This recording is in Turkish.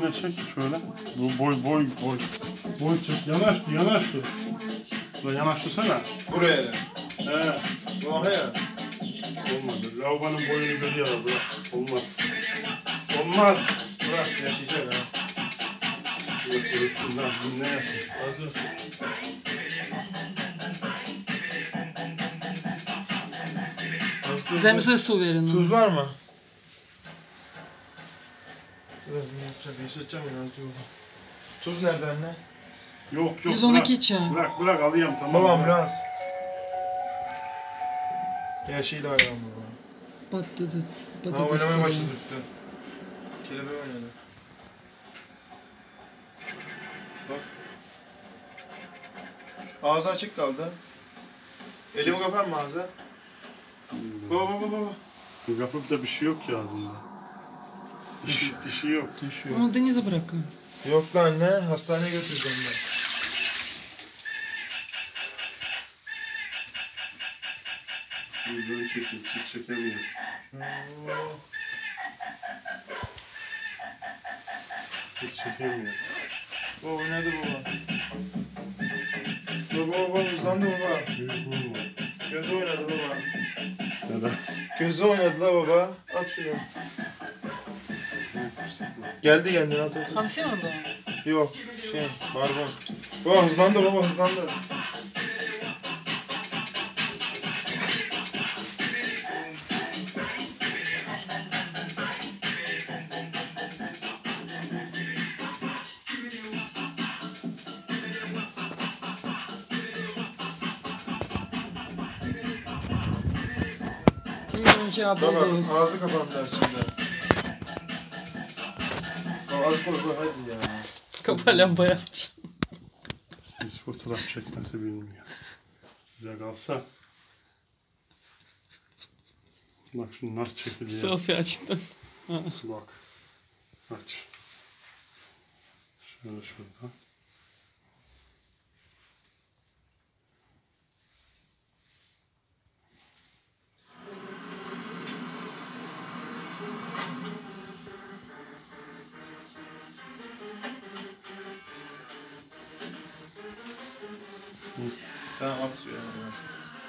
Benimkine çek şöyle. Bu boy. Boy çek. Yanaştı. Ulan yanaştırsana. Buraya da. He. Buraya. Olmadı. Lavabonun boyunu görüyor ya. Bırak. Olmaz. Bırak yaşayacak ha. Şundan ne yapayım? Hazır. Zemze su verin. Tuz var mı? Biraz mı yapacak? Yaşatacağım biraz diyor. Tuz nerede anne? Yok. 112 çay. Bırak alayım tamam. Babam biraz. Yaşıyla ayağım baba. Patladı. Ha oynamaya başladı üstü. Kelebeği oynadı. Bak. Ağzı açık kaldı. Elimi kapar mı ağzı? Baba. Yapıp da bir şey yok ki ağzında. Dişi yok. Onu denize bırakın. Yok lan anne. Hastaneye götüreceğim ben. Buradan çekeyim. Siz çekemeyiz. Siz çekemeyiz. Baba oynadı baba. Baba hızlandı baba. Büyük vurma. Gözü oynadı baba. Neden? Gözü oynadı la baba. At şunu. Geldi kendine at. Hamsi mi orada? Yok barbun. Baba hızlandı baba hızlandı. Önce Baba ablamız. ağzı kapandı şimdi. Ağzı koy hadi ya. Kapa lambayı aç. Siz fotoğraf çekmesi bilmiyoruz. Size kalsa. Bak şimdi nasıl çekiliyor. Selfie açtın. Bak. Aç. Şöyle şurada. Tamam at suya biraz.